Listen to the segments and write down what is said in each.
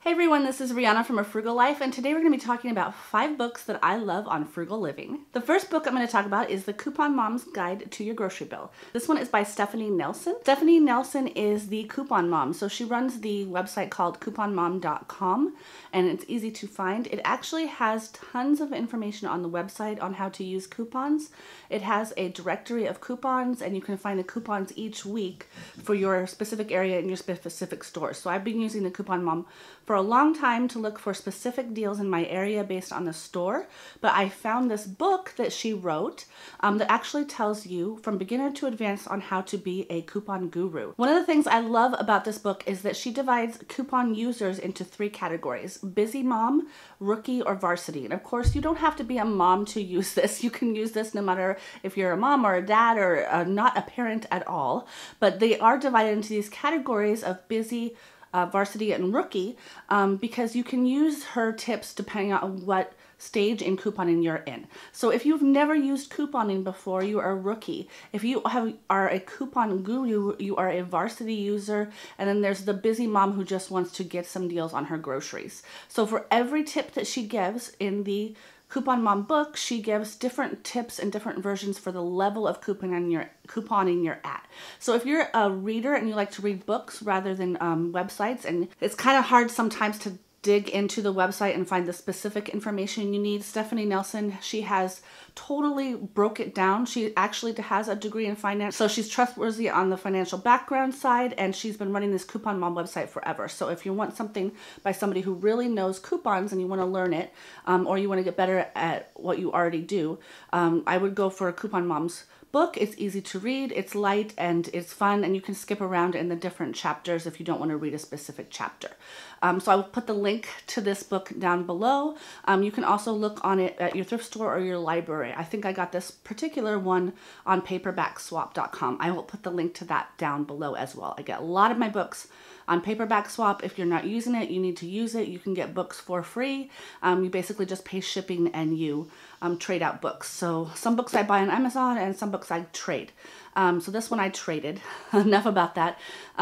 Hey everyone, this is Rihanna from A Frugal Life, and today we're going to be talking about 5 books that I love on frugal living. The first book I'm going to talk about is The Coupon Mom's Guide to Your Grocery Bill. This one is by Stephanie Nelson. Stephanie Nelson is the coupon mom, so she runs the website called couponmom.com, and it's easy to find. It actually has tons of information on the website on how to use coupons. It has a directory of coupons, and you can find the coupons each week for your specific area in your specific store. So I've been using the Coupon Mom for a long time to look for specific deals in my area based on the store, but I found this book that she wrote that actually tells you from beginner to advanced on how to be a coupon guru. One of the things I love about this book is that she divides coupon users into 3 categories: busy mom, rookie, or varsity. And of course, you don't have to be a mom to use this. You can use this no matter if you're a mom or a dad or not a parent at all, but they are divided into these categories of busy, varsity, and rookie, because you can use her tips depending on what stage in couponing you're in. So if you've never used couponing before, you are a rookie. If you are a coupon guru, you are a varsity user. And then there's the busy mom who just wants to get some deals on her groceries. So for every tip that she gives in the Coupon Mom book, she gives different tips and different versions for the level of couponing you're at. So if you're a reader and you like to read books rather than websites, and it's kind of hard sometimes to dig into the website and find the specific information you need, Stephanie Nelson, she has totally broke it down. She actually has a degree in finance, so she's trustworthy on the financial background side, and she's been running this Coupon Mom website forever. So if you want something by somebody who really knows coupons and you want to learn it, or you want to get better at what you already do, I would go for Coupon Mom's book. It's easy to read, it's light, and it's fun, and you can skip around in the different chapters if you don't want to read a specific chapter. So I will put the link to this book down below. You can also look on it at your thrift store or your library. I think I got this particular one on paperbackswap.com. I will put the link to that down below as well. I get a lot of my books on Paperback Swap. If you're not using it, you need to use it. You can get books for free. You basically just pay shipping and you trade out books. So some books I buy on Amazon and some books I trade. So this one I traded. Enough about that.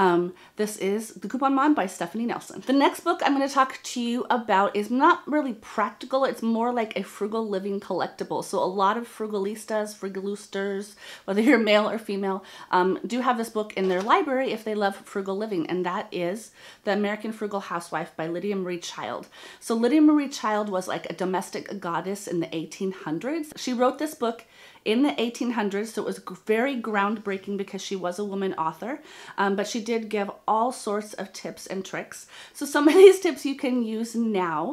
This is The Coupon Mom by Stephanie Nelson. The next book I'm going to talk to you about is not really practical. It's more like a frugal living collectible. So a lot of frugalistas, frugalusters, whether you're male or female, do have this book in their library if they love frugal living, and that is The American Frugal Housewife by Lydia Marie Child. So Lydia Marie Child was like a domestic goddess in the 1800s. She wrote this book in the 1800s, so it was very groundbreaking because she was a woman author, but she did give all sorts of tips and tricks. So some of these tips you can use now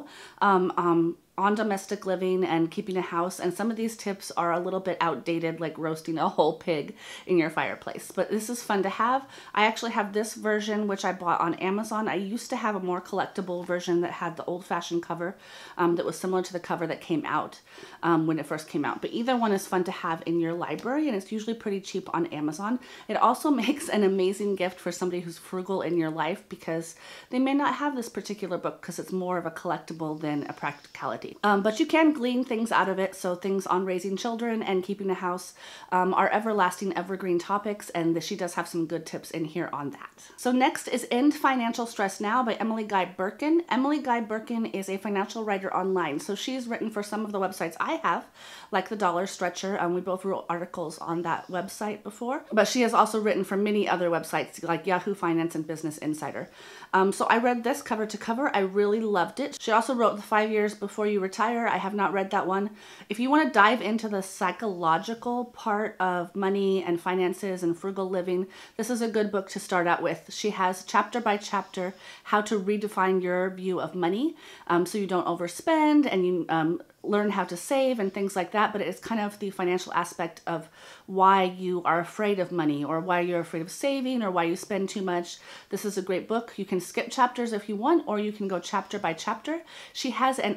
on domestic living and keeping a house, and some of these tips are a little bit outdated, like roasting a whole pig in your fireplace, but this is fun to have. I actually have this version, which I bought on Amazon. I used to have a more collectible version that had the old-fashioned cover that was similar to the cover that came out when it first came out, but either one is fun to have in your library, and it's usually pretty cheap on Amazon. It also makes an amazing gift for somebody who's frugal in your life because they may not have this particular book because it's more of a collectible than a practicality. But you can glean things out of it. So things on raising children and keeping a house are everlasting, evergreen topics, and she does have some good tips in here on that. So next is End Financial Stress Now by Emily Guy Birken. Emily Guy Birken is a financial writer online. So she's written for some of the websites I have, like the Dollar Stretcher. We both wrote articles on that website before, but she has also written for many other websites like Yahoo Finance and Business Insider. So I read this cover to cover. I really loved it. She also wrote The 5 Years Before You Retire. I have not read that one. If you want to dive into the psychological part of money and finances and frugal living, this is a good book to start out with. She has chapter by chapter how to redefine your view of money so you don't overspend and you learn how to save and things like that, but it's kind of the financial aspect of why you are afraid of money or why you're afraid of saving or why you spend too much. This is a great book. You can skip chapters if you want, or you can go chapter by chapter. She has an exercise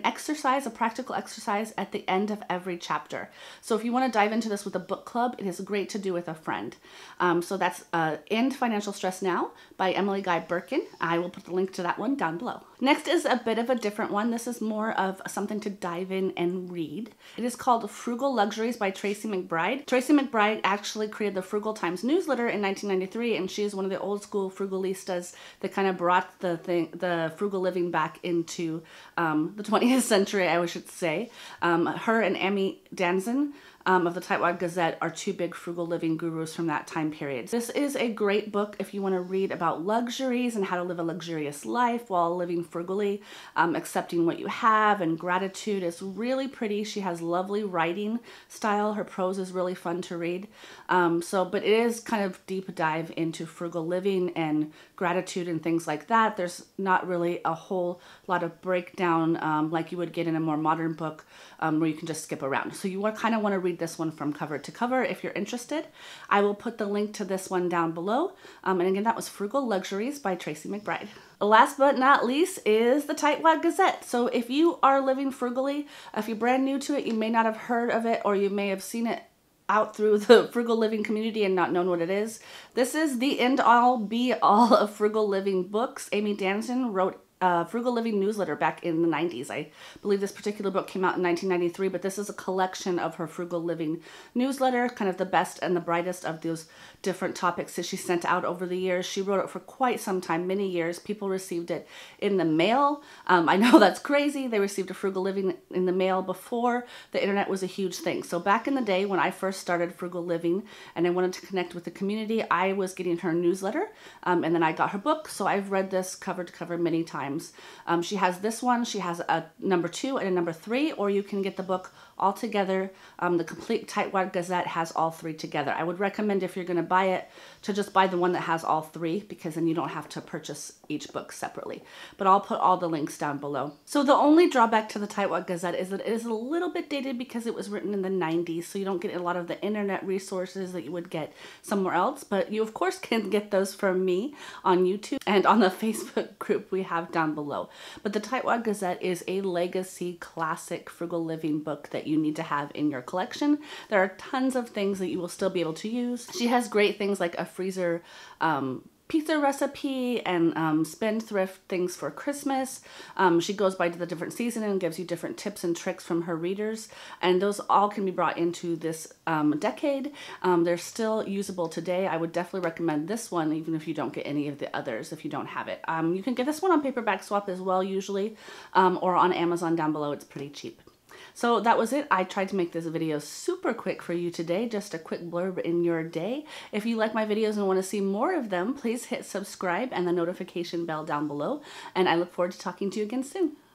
exercise, a practical exercise at the end of every chapter. So if you want to dive into this with a book club, it is great to do with a friend. So that's End Financial Stress Now by Emily Guy Birken. I will put the link to that one down below. Next is a bit of a different one. This is more of something to dive in and read. It is called Frugal Luxuries by Tracy McBride. Tracy McBride actually created the Frugal Times newsletter in 1993, and she is one of the old school frugalistas that kind of brought the frugal living back into the 20th century, I should say. Her and Amy Danzon of the Tightwad Gazette are two big frugal living gurus from that time period. This is a great book if you want to read about luxuries and how to live a luxurious life while living frugally, accepting what you have, and gratitude. Is really pretty. She has lovely writing style. Her prose is really fun to read. But it is kind of deep dive into frugal living and gratitude and things like that. There's not really a whole lot of breakdown like you would get in a more modern book where you can just skip around. So you kind of want to read this one from cover to cover if you're interested. I will put the link to this one down below. And again, that was Frugal Luxuries by Tracy McBride. Last but not least is the Tightwad Gazette. So if you are living frugally, if you're brand new to it, you may not have heard of it, or you may have seen it out through the frugal living community and not known what it is. This is the end all be all of frugal living books. Amy Danzon wrote Frugal Living newsletter back in the 90s. I believe this particular book came out in 1993, but this is a collection of her Frugal Living newsletter, kind of the best and the brightest of those different topics that she sent out over the years. She wrote it for quite some time, many years. People received it in the mail. I know that's crazy. They received a Frugal Living in the mail before the internet was a huge thing. So back in the day when I first started Frugal Living and I wanted to connect with the community, I was getting her newsletter and then I got her book. So I've read this cover to cover many times. She has this one, she has a number 2 and a number 3, or you can get the book all together. The complete Tightwad Gazette has all 3 together. I would recommend, if you're going to buy it, to just buy the one that has all 3, because then you don't have to purchase each book separately. But I'll put all the links down below. So the only drawback to the Tightwad Gazette is that it is a little bit dated because it was written in the 90s, so you don't get a lot of the internet resources that you would get somewhere else. But you of course can get those from me on YouTube and on the Facebook group we have down below. But the Tightwad Gazette is a legacy classic frugal living book that you need to have in your collection. There are tons of things that you will still be able to use. She has great things like a freezer pizza recipe and spendthrift things for Christmas. She goes by the different season and gives you different tips and tricks from her readers, and those all can be brought into this decade. They're still usable today. I would definitely recommend this one even if you don't get any of the others, if you don't have it. You can get this one on paperback swap as well usually, or on Amazon down below. It's pretty cheap. So that was it. I tried to make this video super quick for you today, just a quick blurb in your day. If you like my videos and want to see more of them, please hit subscribe and the notification bell down below, and I look forward to talking to you again soon.